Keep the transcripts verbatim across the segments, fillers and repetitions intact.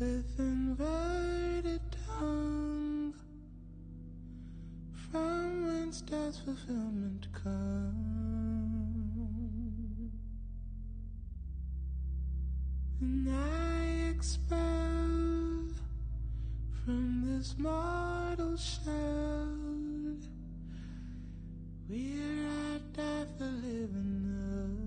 with inverted tongue, from whence does fulfillment come? When I expel from this mortal shell, where I die for living up.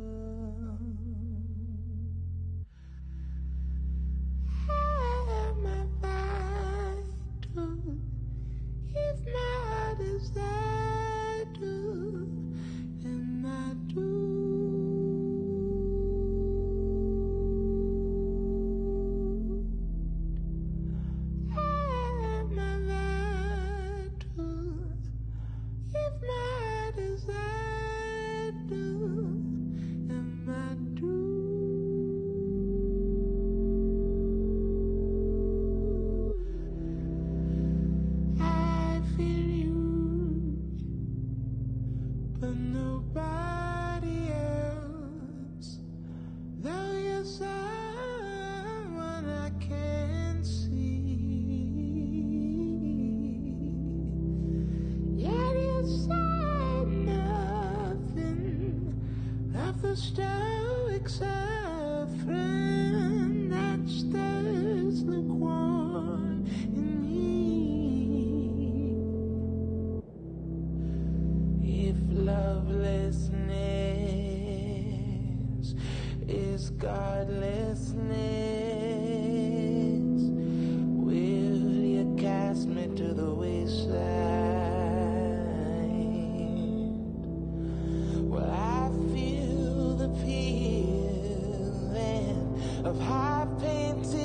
Am I vital if my heart is there too? Am I doomed? Am I vital if my heart is there too? Am I doomed? But nobody else, though you're someone I can't see, yet you said nothing of the stoic suffering that stirs lukewarm in me. If lovelessness is godlessness, will you cast me to the wayside? Well, I feel the feeling of high painted